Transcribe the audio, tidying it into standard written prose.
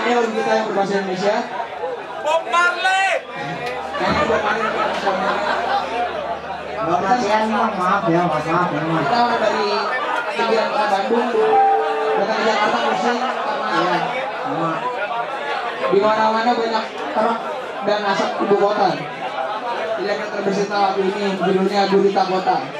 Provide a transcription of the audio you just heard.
Ini lagu kita yang berbahasa Indonesia. Bob Marley. Kayaknya Bob Marley sama. Bapak latihan maaf ya, maaf ya. Kita orang dari pinggiran kota Bandung datang ke Jakarta musim karena di mana-mana banyak truk dan asap ibu kota. Jadi kita terbersih lagu ini judulnya Gurita Kota.